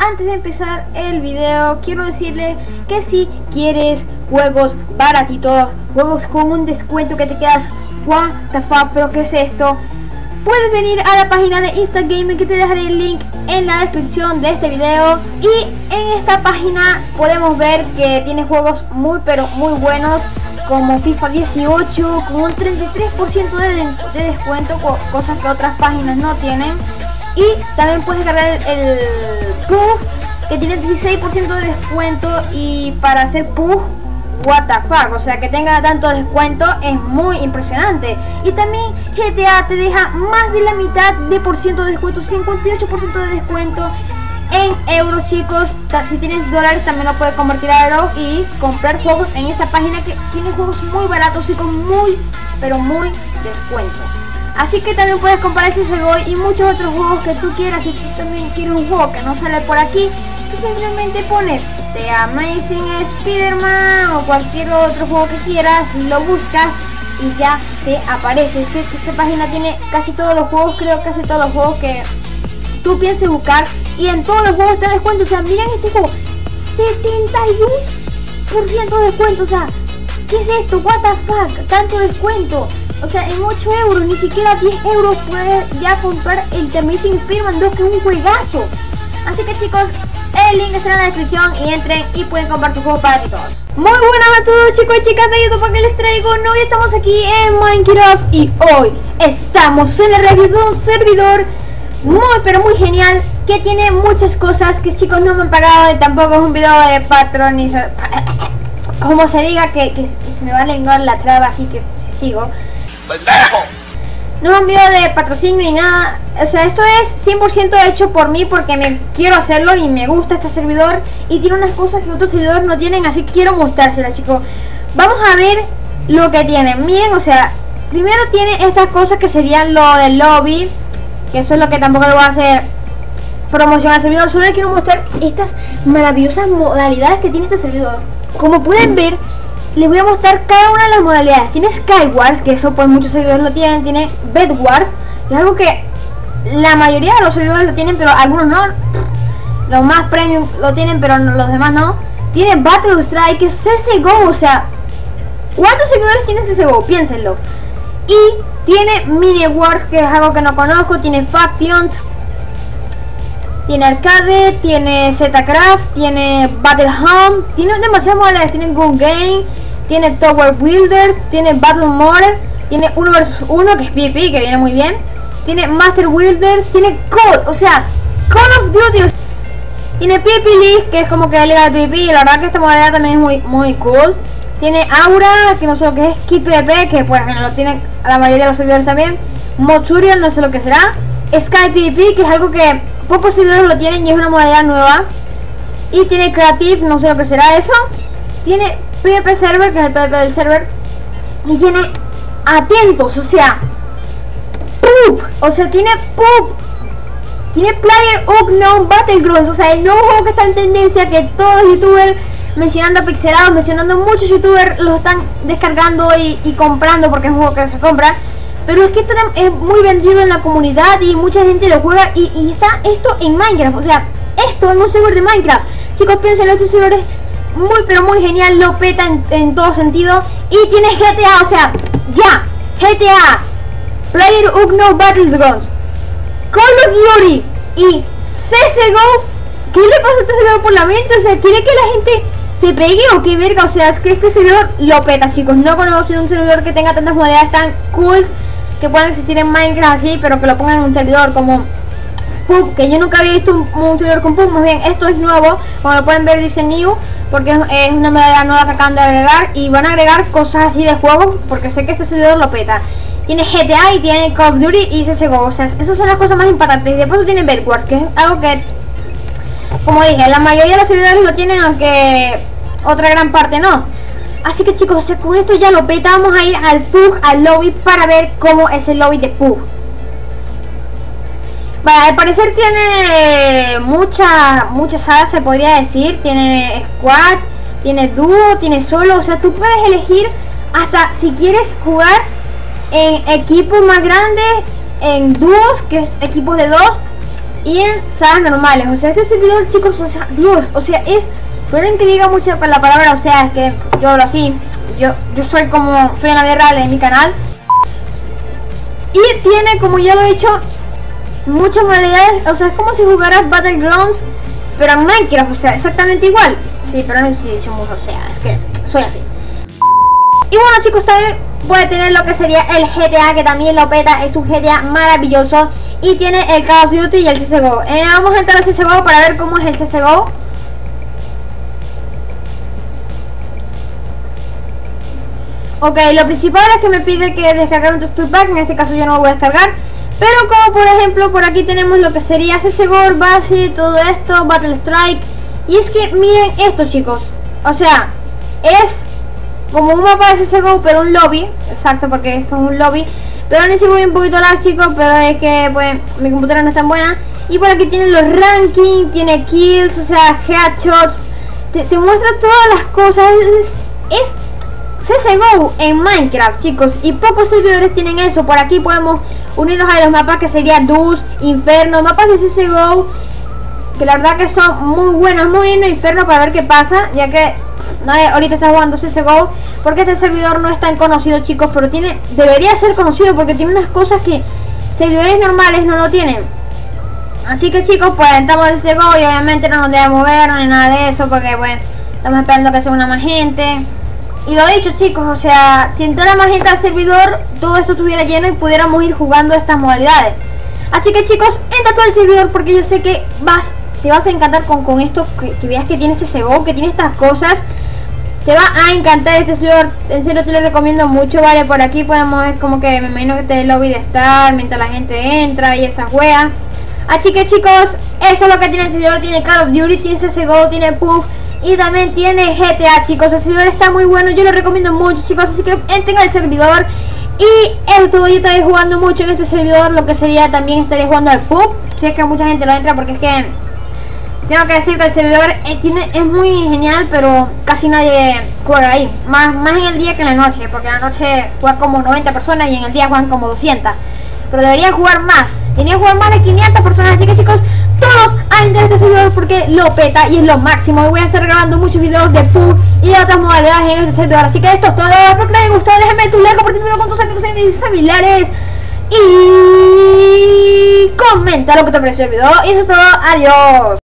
antes de empezar el video, quiero decirle que si quieres juegos baratitos, juegos con un descuento que te quedas what the fuck, pero ¿qué es esto? Puedes venir a la página de Instagaming, que te dejaré el link en la descripción de este video. Y en esta página podemos ver que tiene juegos muy pero muy buenos, como FIFA 18 con un 33% de descuento, cosas que otras páginas no tienen. Y también puedes cargar el PUBG, que tiene 16% de descuento, y para hacer PUBG, what the fuck, o sea, que tenga tanto descuento es muy impresionante. Y también GTA te deja más de la mitad de de descuento, 58% de descuento en euros, chicos. Si tienes dólares también lo puedes convertir a euros y comprar juegos en esta página, que tiene juegos muy baratos y con muy pero muy descuento. Así que también puedes comprar ese Segoy y muchos otros juegos que tú quieras. Si tú también quieres un juego que no sale por aquí, tú simplemente pones The Amazing Spider-Man o cualquier otro juego que quieras, lo buscas y ya te aparece. Esta página tiene casi todos los juegos, creo casi todos los juegos que tú pienses buscar, y en todos los juegos te descuento. O sea, miren este juego, 71% de descuento. O sea, ¿qué es esto? What the fuck, tanto descuento. O sea, en 8 euros, ni siquiera 10 euros puedes ya comprar el The Amazing Spider-Man 2, que es un juegazo. Así que, chicos, el link está en la descripción y entren y pueden comprar sus juegos para todos. Muy buenas a todos, chicos y chicas de YouTube, que les traigo. Hoy estamos aquí en Minecraft y hoy estamos en la review de un servidor muy pero muy genial, que tiene muchas cosas que, chicos, no me han pagado, y tampoco es un video de patronizar, como se diga, que se me va a lenguar la traba aquí, que sigo. No es un video de patrocinio ni nada. O sea, esto es 100% hecho por mí, porque me quiero hacerlo y me gusta este servidor, y tiene unas cosas que otros servidores no tienen, así que quiero mostrárselas, chicos. Vamos a ver lo que tiene. Miren, o sea, primero tiene estas cosas que serían lo del lobby, que eso es lo que tampoco le voy a hacer promoción al servidor. Solo les quiero mostrar estas maravillosas modalidades que tiene este servidor. Como pueden ver, les voy a mostrar cada una de las modalidades. Tiene Skywars, que eso pues muchos servidores lo tienen. Tiene Bedwars, que es algo que la mayoría de los servidores lo tienen, pero algunos no. Los más premium lo tienen, pero los demás no. Tiene Battle Strike, que es CSGO. O sea, ¿cuántos servidores tiene CSGO? Piénsenlo. Y tiene Mini Wars, que es algo que no conozco. Tiene Factions, tiene Arcade, tiene Zcraft, tiene Battle Home. Tiene demasiadas modalidades. Tiene Gun Game, tiene Tower Builders, tiene Battle Mode, tiene 1 vs 1, que es PvP, que viene muy bien. Tiene Master Builders, tiene Call, o sea, Call of Duty. Tiene PvP League, que es como que la liga de PvP, y la verdad que esta modalidad también es muy cool. Tiene Aura, que no sé lo que es. Kit PvP, que pues lo tienen la mayoría de los servidores también. Motutorial, no sé lo que será. Sky PvP, que es algo que pocos servidores lo tienen y es una modalidad nueva. Y tiene Creative, no sé lo que será eso. Tiene PvP Server, que es el PvP del server. Y tiene, atentos, o sea, PUBG, o sea, tiene PUBG. Tiene Player Unknown Battlegrounds, o sea, el nuevo juego que está en tendencia, que todos los youtubers, mencionando pixelados, mencionando muchos youtubers, lo están descargando y comprando, porque es un juego que se compra. Pero es que es muy vendido en la comunidad y mucha gente lo juega, y está esto en Minecraft, o sea, esto en un server de Minecraft. Chicos, piensen, este server es muy pero muy genial, lo peta en todo sentido. Y tiene GTA, o sea, ya, GTA, Player Unknown Battlegrounds, Call of Duty y CSGO. ¿Qué le pasa a este servidor por la mente? O sea, ¿quiere que la gente se pegue o qué verga? O sea, es que este servidor lo peta, chicos. No conozco un servidor que tenga tantas modalidades tan cool que puedan existir en Minecraft así, pero que lo pongan en un servidor como PUBG, que yo nunca había visto un servidor con PUBG. Más bien, esto es nuevo. Como lo pueden ver, dice New, porque es una modalidad nueva que acaban de agregar, y van a agregar cosas así de juegos, porque sé que este servidor lo peta. Tiene GTA y tiene Call of Duty y CSGO. O sea, esas son las cosas más impactantes. Y después tiene Bedwars, que es algo que, como dije, la mayoría de los servidores lo tienen, aunque otra gran parte no. Así que, chicos, con esto ya lo peta. Vamos a ir al PUBG, al lobby, para ver cómo es el lobby de PUBG. Vale, al parecer tiene muchas salas, se podría decir. Tiene squad, tiene dúo, tiene solo. O sea, tú puedes elegir hasta si quieres jugar en equipos más grandes, en dúos, que es equipos de 2, y en salas normales. O sea, este servidor, chicos, o sea, Dios, o sea, es, perdón que diga mucha la palabra, o sea, es que yo hablo así, yo soy como, soy en la vida real en mi canal, y tiene, como ya lo he dicho, muchas modalidades. O sea, es como si jugaras Battlegrounds pero en Minecraft, o sea, exactamente igual. Sí, pero no sí, somos, o sea, es que soy así. Y bueno, chicos, también puede tener lo que sería el GTA, que también lo peta, es un GTA maravilloso. Y tiene el Call of Duty y el CSGO. Vamos a entrar al CSGO para ver cómo es el CSGO. Ok, lo principal es que me pide que descargar un texture pack, en este caso yo no lo voy a descargar. Pero como por ejemplo por aquí tenemos lo que sería CSGO, base, todo esto, Battle Strike. Y es que miren esto, chicos, o sea, es como un mapa de CSGO pero un lobby. Exacto, porque esto es un lobby. Pero ni si voy un poquito lag, chicos, pero es que pues mi computadora no es tan buena. Y por aquí tienen los rankings, tiene kills, o sea, headshots, te muestra todas las cosas. Es CSGO en Minecraft, chicos, y pocos servidores tienen eso. Por aquí podemos unirnos a los mapas que sería Dus, Inferno, mapas de CSGO que la verdad que son muy buenos. Muy bien, Inferno, para ver qué pasa, ya que nadie ahorita está jugando CSGO, porque este servidor no es tan conocido, chicos, pero debería ser conocido porque tiene unas cosas que servidores normales no lo tienen. Así que, chicos, pues entramos en CSGO y obviamente no nos debemos mover ni nada de eso, porque pues estamos esperando que sea una más gente. Y lo dicho, chicos, o sea, si entrara más gente al servidor, todo esto estuviera lleno y pudiéramos ir jugando estas modalidades. Así que, chicos, entra todo el servidor porque yo sé que te vas a encantar con esto, que veas que tiene CSGO, que tiene estas cosas. Te va a encantar este servidor, en serio te lo recomiendo mucho, vale. Por aquí podemos ver como que me imagino que te el lobby de estar mientras la gente entra y esas weas. Así que, chicos, eso es lo que tiene el servidor. Tiene Call of Duty, tiene CSGO, tiene PUBG y también tiene GTA, chicos. El servidor está muy bueno, yo lo recomiendo mucho, chicos. Así que entren al servidor. Y esto, yo estaré jugando mucho en este servidor. Lo que sería, también estaré jugando al PUBG, si es que mucha gente lo entra, porque es que tengo que decir que el servidor es muy genial, pero casi nadie juega ahí. Más en el día que en la noche, porque en la noche juegan como 90 personas y en el día juegan como 200. Pero debería jugar más. Debería jugar más de 500 personas. Así que, chicos, todos a entrar a este servidor porque lo peta y es lo máximo. Y voy a estar grabando muchos videos de PUBG y de otras modalidades en este servidor. Así que esto es todo. Espero que les haya gustado. Déjenme tu like, compartirlo con tus amigos y mis familiares. Y comenta lo que te pareció el video. Y eso es todo. Adiós.